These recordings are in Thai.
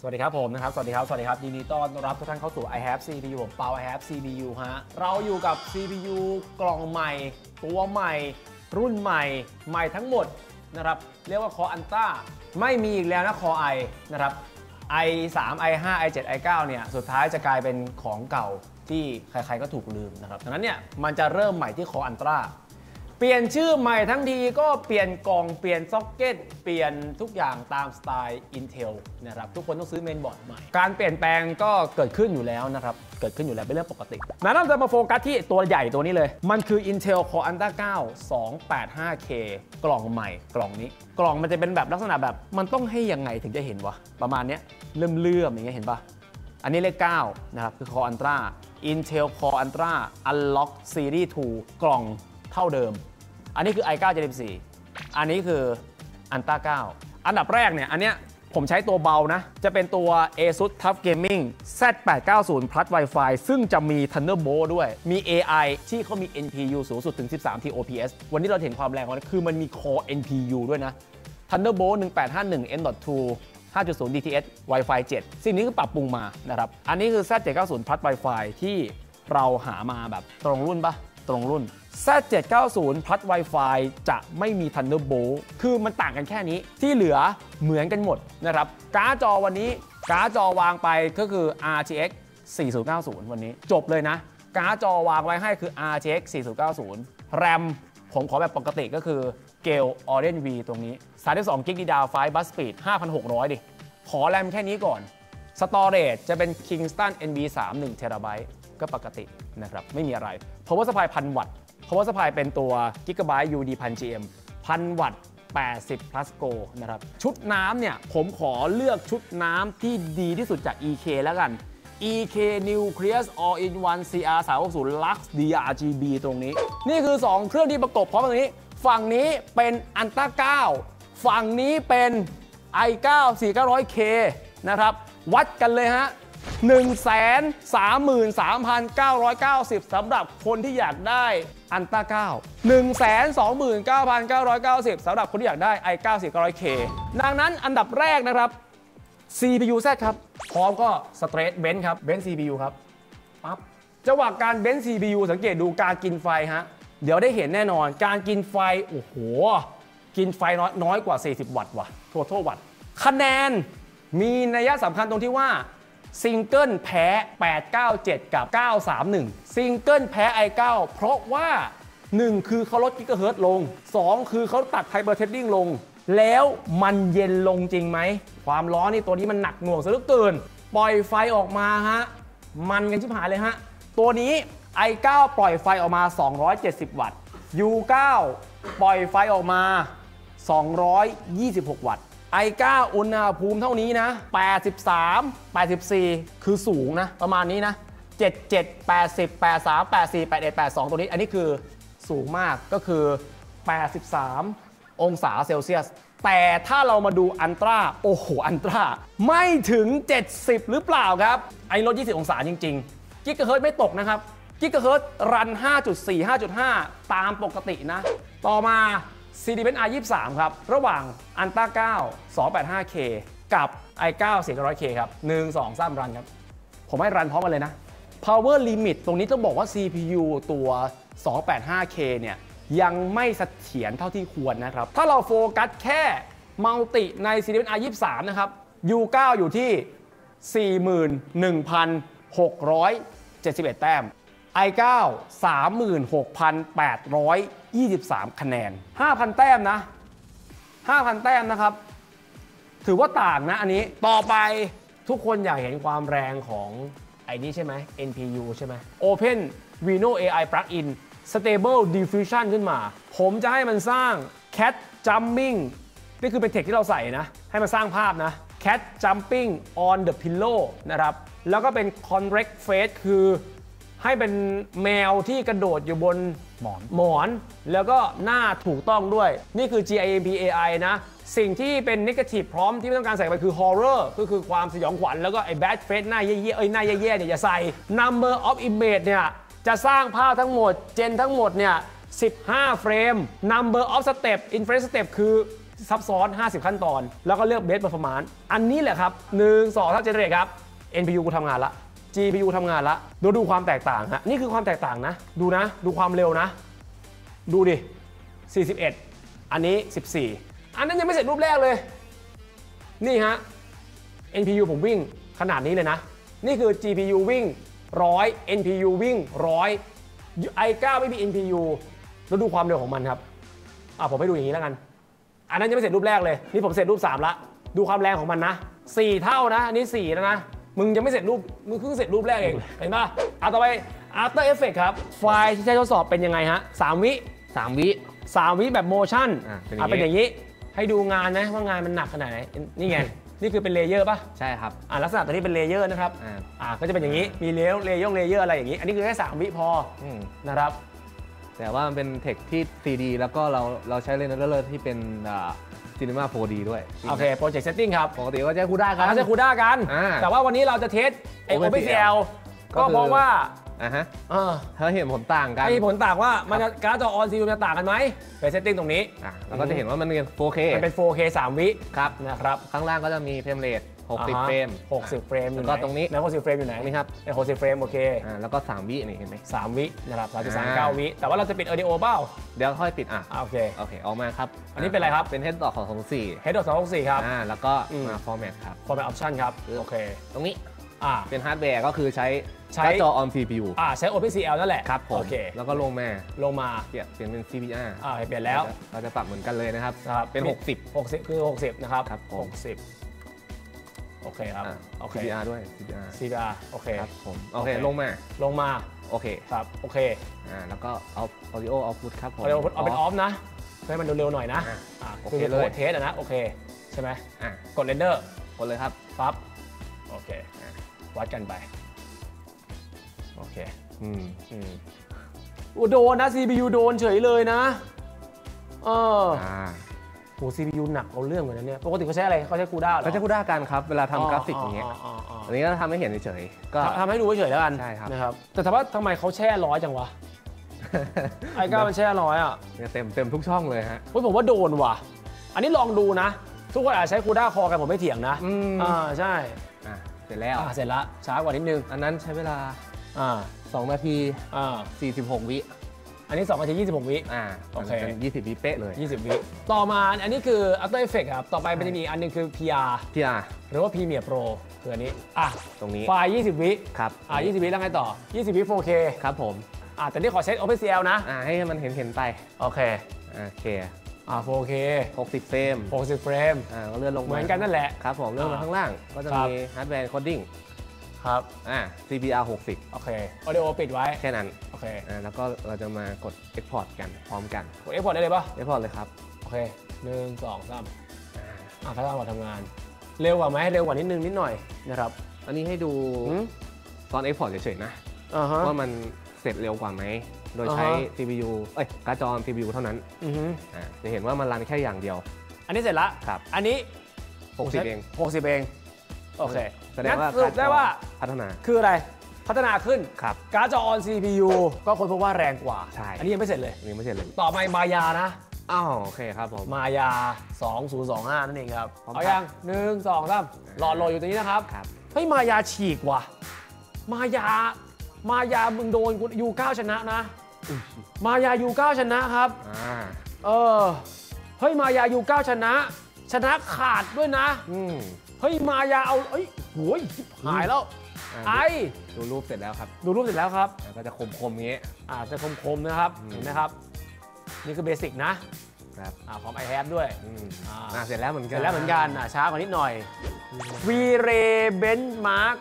สวัสดีครับผมนะครับสวัสดีครับยินดีต้อนรับทุกท่านเข้าสู่ I have CPU ผมเปา I have CPU ฮะเราอยู่กับ CPU กล่องใหม่ตัวใหม่รุ่นใหม่ทั้งหมดนะครับเรียกว่า Core Ultra ไม่มีอีกแล้วนะ Core i นะครับ i3 i5 i7 i9 เนี่ยสุดท้ายจะกลายเป็นของเก่าที่ใครๆก็ถูกลืมนะครับดังนั้นเนี่ยมันจะเริ่มใหม่ที่ Core Ultraเปลี่ยนชื่อใหม่ทั้งทีก็เปลี่ยนกล่องเปลี่ยนซ็อกเก็ตเปลี่ยนทุกอย่างตามสไตล์ Intel นะครับทุกคนต้องซื้อเมนบอร์ดใหม่การเปลี่ยนแปลงก็เกิดขึ้นอยู่แล้วนะครับเกิดขึ้นอยู่แล้วเป็นเรื่องปกติแล้วเราจะมาโฟกัสที่ตัวใหญ่ตัวนี้เลยมันคือ Intel Core Ultra 9 285K กล่องใหม่กล่องนี้กล่องมันจะเป็นแบบลักษณะแบบมันต้องให้ยังไงถึงจะเห็นวะประมาณนี้เลื่อมอย่างเงี้ยเห็นปะอันนี้เลข9นะครับคือ Core Ultra Intel Core Ultra Unlock Series 2 กล่องเท่าเดิมอันนี้คือ i9 Gen 4อันนี้คือ Ultra 9อันดับแรกเนี่ยอันเนี้ยผมใช้ตัวเบานะจะเป็นตัว ASUS TUF Gaming Z890 Plus Wi-Fi ซึ่งจะมี Thunderbolt ด้วยมี AI ที่เขามี NPU สูงสุดถึง13 TOPS วันนี้เราเห็นความแรงของมันคือมันมี Core NPU ด้วยนะ Thunderbolt 1851 M.2 5.0 DTS Wi-Fi 7 สิ่งนี้คือปรับปรุงมานะครับอันนี้คือ Z790 Plus Wi-Fi ที่เราหามาแบบตรงรุ่นปะตรงรุ่น Z790 Plus Wi-Fi จะไม่มี Thunderbolt คือมันต่างกันแค่นี้ที่เหลือเหมือนกันหมดนะครับการ์ดจอวันนี้การ์ดจอวางไปก็คือ RTX 4090 วันนี้จบเลยนะการ์ดจอวางไว้ให้คือ RTX 4090 RAM ผมขอแบบปกติก็คือ Gale Oren V ตรงนี้32 GB DDR5 Bus Speed 5,600 ดิขอ RAM แค่นี้ก่อน Storage จะเป็น Kingston NV3 1 TB ก็ปกตินะครับไม่มีอะไร Power Supply 1,000 วัตต์ Power Supply เป็นตัว Gigabyte UD 1000 GM 1,000 วัตต์80 plus go นะครับชุดน้ำเนี่ยผมขอเลือกชุดน้ำที่ดีที่สุดจาก EK แล้วกัน EK Nucleus All-in-One CR360 Lux DRGB ตรงนี้นี่คือ 2 เครื่องที่ประกบพร้อมกันนี้ฝั่งนี้เป็น Ultra 9 ฝั่งนี้เป็น i9 4900K นะครับวัดกันเลยฮะ133,990 สำหรับคนที่อยากได้ Ultra 9 129,990 สำหรับคนที่อยากได้ i9 4900K ดังนั้นอันดับแรกนะครับ CPU Z ครับพร้อมก็ Straight Bench ครับ Bench CPU ครับปั๊บจังหวะการ Bench CPU สังเกตดูการกินไฟฮะเดี๋ยวได้เห็นแน่นอนการกินไฟโอ้โหกินไฟน้อยกว่า40 วัตต์ว่ะtotal วัตต์คะแนนมีนัยสำคัญตรงที่ว่าซิงเกิลแพ้897กับ931ซิงเกิลแพ้ i9 เพราะว่า1คือเขาลดกิกะเฮิรตซ์ลง2คือเขาตัดไฮเปอร์เทดดิ้งลงแล้วมันเย็นลงจริงไหมความร้อนนี่ตัวนี้มันหนักหน่วงซะเหลือเกินปล่อยไฟออกมาฮะมันกันชิบหายเลยฮะตัวนี้ i9 ปล่อยไฟออกมา270 วัตต์ U9 ปล่อยไฟออกมา226 วัตต์i9 อุณหภูมิเท่านี้นะ83 84คือสูงนะประมาณนี้นะ77 80 83 84 81 82ตัวนี้อันนี้คือสูงมากก็คือ83องศาเซลเซียสแต่ถ้าเรามาดูอันตราโอ้โหอันตราไม่ถึง70หรือเปล่าครับไอ้ลด20องศาจริงๆกิกะเฮิรตซ์ไม่ตกนะครับกิกะเฮิรตซ์รัน 5.4 5.5 ตามปกตินะต่อมาCinebench R23 ครับระหว่าง Ultra 9 285K กับ i9 4900K ครับ1 2 3รันครับผมให้รันพร้อมกันเลยนะ Power Limit ตรงนี้ต้องบอกว่า CPU ตัว 285K เนี่ยยังไม่เสถียรเท่าที่ควรนะครับถ้าเราโฟกัสแค่มัลติใน Cinebench R23 นะครับ U9 อยู่ที่ 41,671 แต้มi9 36,823 คะแนน 5,000 แต้มนะ 5,000 แต้มนะครับถือว่าต่างนะอันนี้ต่อไปทุกคนอยากเห็นความแรงของไอ้นี้ใช่ไหม NPU ใช่ไหม Open Reno AI Plugin Stable Diffusion ขึ้นมาผมจะให้มันสร้าง Cat Jumping นี่คือเป็นเทคที่เราใส่นะให้มันสร้างภาพนะ Cat Jumping on the Pillow นะครับแล้วก็เป็น Correct Face คือให้เป็นแมวที่กระโดดอยู่บนหมอนแล้วก็หน้าถูกต้องด้วยนี่คือ GIMP AI นะสิ่งที่เป็น Negative พร้อมที่ไม่ต้องการใส่ไปคือ Horror ก็คือความสยองขวัญแล้วก็ไอ้ Bad Face หน้าแย่ๆหน้าแย่ๆเนี่ยอย่าใส่ Number of Image เนี่ยจะสร้างภาพทั้งหมดเจนทั้งหมดเนี่ย15 เฟรม Number of Step Inference Step คือซับซ้อน 50 ขั้นตอนแล้วก็เลือก Best Performance อันนี้แหละครับ1 2 3 Generate ครับ NPU กูทำงานละ GPU ทำงานละดูความแตกต่างฮะนี่คือความแตกต่างนะดูความเร็วนะดูดิ41อันนี้14อันนั้นยังไม่เสร็จรูปแรกเลยนี่ฮะ NPU ผมวิ่งขนาดนี้เลยนะนี่คือ GPU วิ่ง100 NPU วิ่ง100 i9 ไม่มี NPU แล้วดูความเร็วของมันครับผมให้ดูอย่างนี้แล้วกันอันนั้นยังไม่เสร็จรูปแรกเลยนี่ผมเสร็จรูป3ละดูความแรงของมันนะ4เท่านะอันนี้4แล้วนะมึงยังไม่เสร็จรูปมึงเพิ่งเสร็จรูปแรกเองเห็นป่ะต่อไป After Effects ครับไฟล์ที่ใช้ทดสอบเป็นยังไงฮะ3 วิแบบโมชั่นเป็นอย่างนี้ให้ดูงานนะว่างานมันหนักขนาดไหนนี่ไงนี่คือเป็นเลเยอร์ป่ะใช่ครับลักษณะตัวนี้เป็นเลเยอร์นะครับก็จะเป็นอย่างนี้มีเลเยอร์อะไรอย่างนี้อันนี้คือแค่3 วิพอนะครับแต่ว่ามันเป็นเทคที่ 3D แล้วก็เราใช้เลนส์เลอร์ที่เป็นCinema 4D ด้วยโอเคโปรเจกต์เซตติ้งครับปกติก็ใช้คูด้ากันแต่ว่าวันนี้เราจะเทสOpenCL ก็เพราะว่าถ้าเห็นผลต่างกันผลต่างว่ามันการ์ดจอ On CPU จะต่างกันไหมไปเซตติ้งตรงนี้เราก็จะเห็นว่ามันเป็น 4K มันเป็น 4K 3 วิครับนะครับข้างล่างก็จะมีเฟรมเรท60 เฟรมแล้วก็ตรงนี้ 60 เฟรมอยู่ไหนนี่ครับ 60 เฟรมโอเคแล้วก็3 วินี่เห็นไหม 3 วินะครับ3.39 วิแต่ว่าเราจะปิด Audio เปล่าเดี๋ยวค่อยปิดโอเคออกมาครับอันนี้เป็นอะไรครับเป็น Head Dot ของ264 Head Dot 264ครับแล้วก็มา Format ครับ Format Option ครับโอเคตรงนี้เป็นฮาร์ดแวร์ก็คือใช้จอ on CPU ใช้ OpenCL นั่นแหละครับผมโอเคแล้วก็ลงมาเปลี่ยนเป็น CPR เปลี่ยนแล้วเราจะปรับเหมือนกันเลยนะครับเป็น60 คือ60นะครับ60โอเคครับ CPR ด้วย CPR โอเคครับผมโอเคลงมาโอเคครับโอเคแล้วก็เอา Audio Output ครับผม Audio Output เอาเป็น off นะให้มันเร็วๆหน่อยนะโอเคเลยเทสนะโอเคใช่ไหมกด Render กดเลยครับปั๊บโอเควัดกันไปโอเคโดนนะ CPU โดนเฉยเลยนะCPU หนักเอาเรื่องเหมือนนั้นเนี่ยปกติเขาใช้อะไรเขาใช้คูด้าเหรอเขาใช้คูด้ากันครับเวลาทำกราฟิกอย่างเงี้ยอันนี้ก็ทำให้เห็นเฉยๆก็ทำให้ดูเฉยๆแล้วกันใช่ครับนะครับแต่ถามว่าทำไมเขาแช่100จังวะi9 มันแช่100 เต็มทุกช่องเลยฮะผมว่าโดนว่ะอันนี้ลองดูนะทุกคนอาจใช้คูด้าคอกันผมไม่เถียงนะใช่เสร็จแล้วเสร็จแล้วช้ากว่านิดนึงอันนั้นใช้เวลา2 นาที46 วิอันนี้2 นาที26 วิโอเค20 วิเป๊ะเลย 20 วิต่อมาอันนี้คือ After Effects ครับต่อไปมันจะมีอันนึงคือ PR หรือว่า Premiere Pro คืออันนี้ตรงนี้ไฟล์20 วิครับ 20 วิแล้วไงต่อ20 วิ 4K ครับผมแต่นี่ขอเซต OpenCL นะให้มันเห็นไปโอเค 4K 60 เฟรม 60 เฟรมก็เลื่อนลงเหมือนกันนั่นแหละครับผมเลื่อนมาข้างล่างก็จะมี Hardware Encoding ครับ CPR 60 โอเค Audio ปิดไว้แค่นั้นโอเคแล้วก็เราจะมากด Export กันพร้อมกันกด Export ได้เลยป่ะ Export เลยครับโอเค1 2 3ถ้าเราทำงานเร็วกว่าไหมเร็วกว่านิดหน่อยนะครับอันนี้ให้ดูตอน Export เฉยๆนะว่ามันเสร็จเร็วกว่าไหมโดยใช้ CPU การ์ดจอ CPU เท่านั้นจะเห็นว่ามันรันแค่อย่างเดียวอันนี้เสร็จแล้วครับอันนี้ 60 เองโอเคแสดงว่าการ์ดจอพัฒนาคืออะไรพัฒนาขึ้นครับการ์ดจอ on CPU ก็คนพบว่าแรงกว่าใช่อันนี้ยังไม่เสร็จเลยต่อไปมายานะโอเคครับผมมายา2025นั่นเองครับเอายัง1 2 3รออยู่ตรงนี้นะครับเฮ้ยมายาฉีกว่ะมายามึงโดนยู9ชนะนะมายายู9ชนะครับเฮ้ยมายายู9ชนะขาดด้วยนะเฮ้ยมายาเอาโหยหายแล้วดูรูปเสร็จแล้วครับก็จะคมอย่างเงี้ยจะคมนะครับเห็นไหมครับนี่คือเบสิกนะครับพร้อม iHab ด้วยเสร็จแล้วเหมือนกันช้ากว่านิดหน่อย V-Ray Benchmark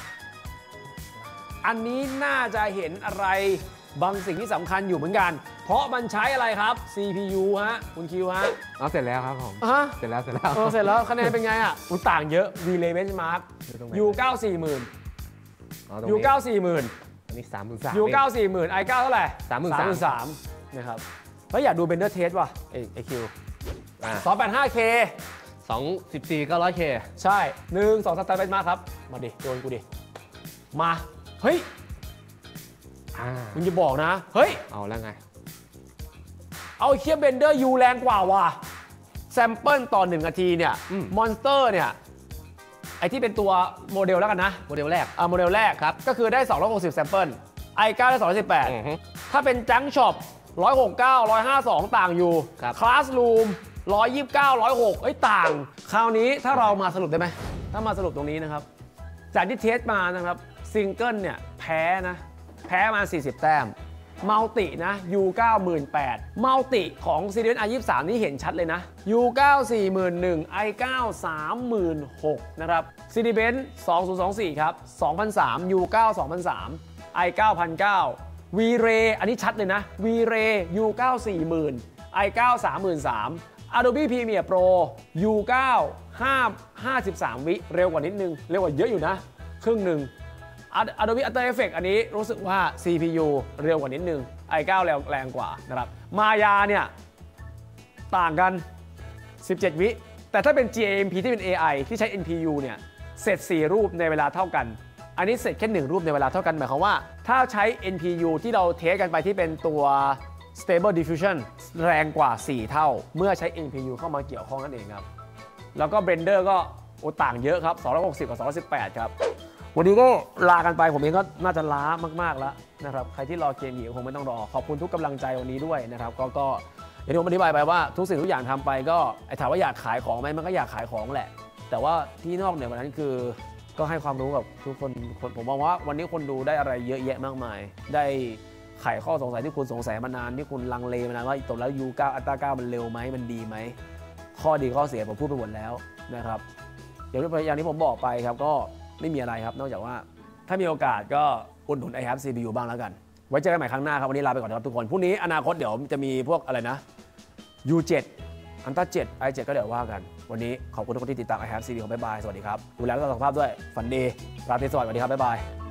อันนี้น่าจะเห็นอะไรบางสิ่งที่สำคัญอยู่เหมือนกันเพราะมันใช้อะไรครับ CPU ฮะคุณคิวฮะเสร็จแล้วครับผมเสร็จแล้วเสร็จแล้วคะแนนเป็นไงต่างเยอะ V-Ray Benchmark U9 40,000 U9 40,000 อันนี้33,000 U9 40,000 i9 เท่าไหร่ 33,000 นะครับแล้วอยากดู Blender Test ว่ะไอคิว 285K 214 900K ใช่1 2 3 มาครับมาดิโดนกูดิมาเฮ้ยมึงจะบอกนะเฮ้ยเอาแล้วไงเอาเคียบเบนเดอร์ยูแรงกว่าว่ะแซมเปิลต่อ1นาทีเนี่ยมอนสเตอร์เนี่ยไอที่เป็นตัวโมเดลแล้วกันนะโมเดลแรกโมเดลแรกครับก็คือได้260แซมเปิล i9 ได้218ถ้าเป็นจังช็อป169 152ต่างอยู่คลาสรูม129 106ต่างคราวนี้ถ้าเรามาสรุปได้ไหมถ้ามาสรุปตรงนี้นะครับจากที่เทสมานะครับซิงเกิลเนี่ยแพ้มา40แต้มมัลตินะ U9 18,000มัลติของ Cinebench i23 นี่เห็นชัดเลยนะ U9 41,000 i9 36,000นะครับ Cinebench 2024ครับ2,003 U9 2,003 i9 1,900 V-Ray อันนี้ชัดเลยนะ V-Ray U9 40,000 i9 33,000 Adobe Premiere Pro U9 53 วิเร็วกว่านิดนึงเร็วกว่าเยอะอยู่นะครึ่งหนึ่งAdobe After Effects อันนี้รู้สึกว่า CPU เร็วกว่านิดนึง i9 แรงกว่านะครับมายาเนี่ยต่างกัน17วิแต่ถ้าเป็น GAMP ที่เป็น AI ที่ใช้ NPU เนี่ยเสร็จ4รูปในเวลาเท่ากันอันนี้เสร็จแค่1รูปในเวลาเท่ากันหมายความว่าถ้าใช้ NPU ที่เราเทสกันไปที่เป็นตัว Stable Diffusion แรงกว่า4เท่าเมื่อใช้ NPU เข้ามาเกี่ยวข้องนั่นเองครับแล้วก็ Blender ก็ต่างเยอะครับ260กับ218ครับวันนี้ก็ลากันไปผมเองก็น่าจะล้ามากๆแล้วนะครับใครที่รอเกมอีกคงไม่ต้องรอขอบคุณทุกกำลังใจวันนี้ด้วยนะครับก็อย่างที่ผมอธิบายไปว่าทุกสิ่งทุกอย่างทำไปก็ถามว่าอยากขายของไหมมันก็อยากขายของแหละแต่ว่าที่นอกเหนือจากนั้นคือก็ให้ความรู้กับทุกคนผมมองว่าวันนี้คนดูได้อะไรเยอะแยะมากมายได้ไขข้อสงสัยที่คุณสงสัยมานานที่คุณลังเลมานานว่าตกแล้ว U9 อัลตร้า9มันเร็วไหมมันดีไหมข้อดีข้อเสียผมพูดไปหมดแล้วนะครับอย่างที่ผมบอกไปครับก็ไม่มีอะไรครับนอกจากว่าถ้ามีโอกาสก็อุดหนุน iHab CPU บ้างแล้วกันไว้เจอกันใหม่ครั้งหน้าครับวันนี้ลาไปก่อนครับทุกคนพรุ่งนี้อนาคตเดี๋ยวจะมีพวกอะไรนะ U7 อันต้า7 i7 ก็เดี๋ยวว่ากันวันนี้ขอบคุณทุกคนที่ติดตาม iHab CPU บ๊ายบายสวัสดีครับดูแลรักษาสุขภาพด้วยฝันดีราตรีสวัสดิ์สวัสดีครับบ๊ายบาย